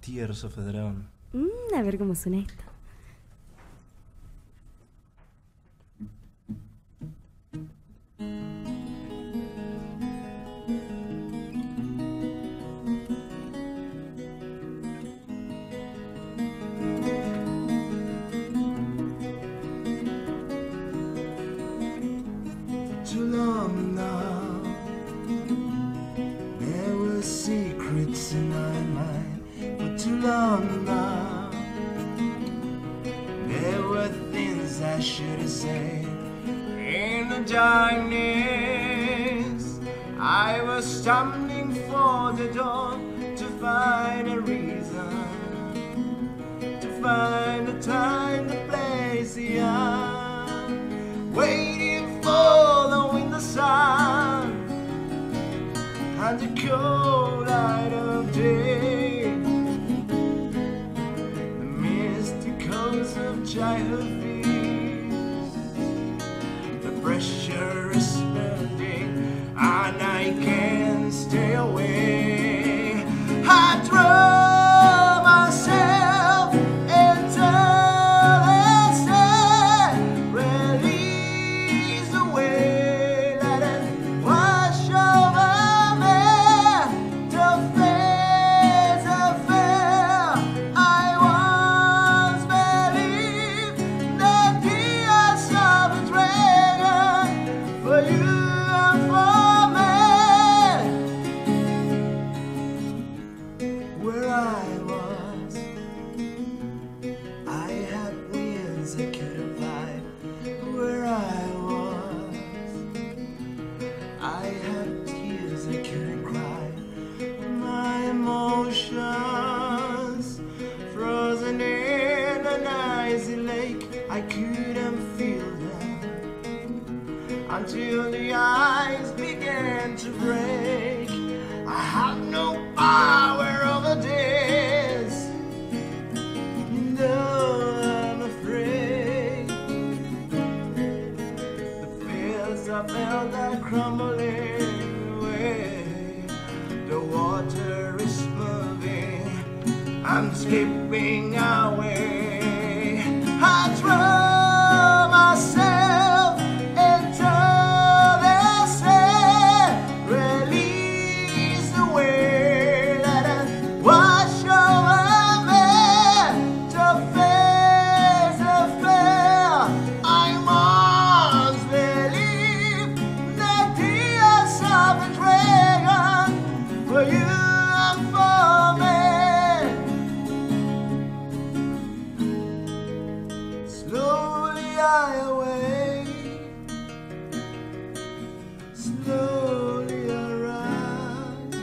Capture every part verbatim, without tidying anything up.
Tears of a Dragon. Mm, a ver cómo suena esto. Too long now, there were secrets in my mind. For too long now, there were things I should have said. In the darkness, I was stumbling for the dawn to find a reason, to find the time, the place, the hour, waiting for the winter sun and the cold light of day. The misty coast of childhood fears, the pressure is building and I can't stay away. I throw myself into the sea, release the way, let it wash over me. To face the fear I once believed, the tears of a dragon for you and for me. Where I was, I had wings I couldn't fly. Where I was, I had tears I couldn't cry. My emotions frozen in an icy lake. I couldn't feel them until the ice began to break. I have no power over this, no, I'm afraid. The fears I felt are crumbling away. The water is moving, I'm skipping away. I throw myself into the sea, release the way, let it wash over me. To face the fear I once believed, the tears of a dragon for you and for me. Slowly I awake, slowly I rise.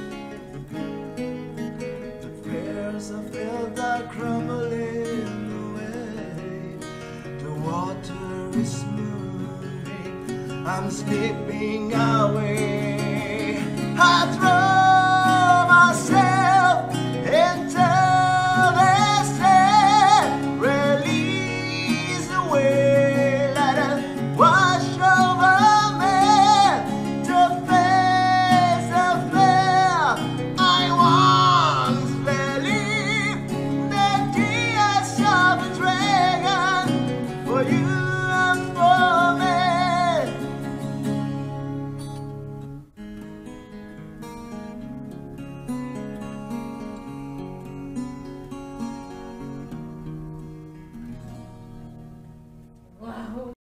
The fears I felt are crumbling away. The water is moving, I'm slipping away. I throw myself into the sea, release the way, let it wash over me. To face the fear I once believed, the tears of a dragon for you and for me.